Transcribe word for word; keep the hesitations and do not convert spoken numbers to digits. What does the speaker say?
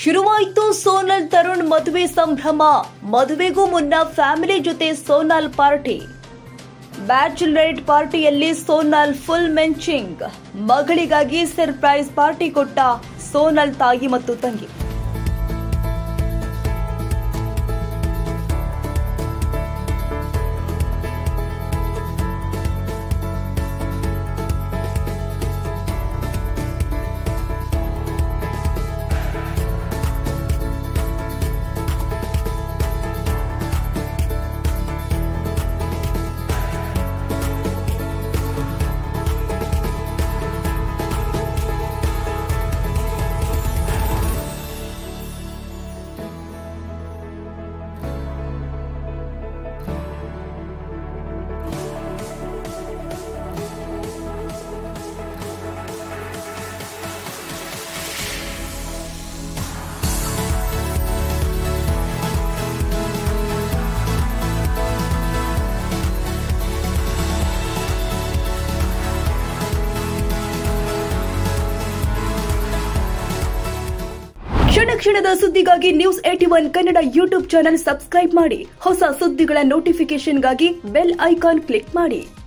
ಶುರುವಾಯಿತು ಸೋನಾಲ್ ತರುಣ್ ಮದುವೆ ಸಂಭ್ರಮ. ಮದುವೆಗೂ ಮುನ್ನ ಫ್ಯಾಮಿಲಿ ಜೊತೆ ಸೋನಾಲ್ ಪಾರ್ಟಿ. ಬ್ಯಾಚಲರೇಟ್ ಪಾರ್ಟಿಯಲ್ಲಿ ಸೋನಾಲ್ ಫುಲ್ ಮೆಂಚಿಂಗ್. ಮಗಳಿಗಾಗಿ ಸರ್ಪ್ರೈಸ್ ಪಾರ್ಟಿ ಕೊಟ್ಟ ಸೋನಾಲ್ ತಾಯಿ ಮತ್ತು ತಂಗಿ. ಕ್ಷಣ ಕ್ಷಣದ ಸುದ್ದಿಗಾಗಿ news eighty one Kannada YouTube channel subscribe ಮಾಡಿ. ಹೊಸ ಸುದ್ದಿಗಳ ನೋಟಿಫಿಕೇಶನ್ಗಾಗಿ ಬೆಲ್ ಐಕಾನ್ ಕ್ಲಿಕ್ ಮಾಡಿ.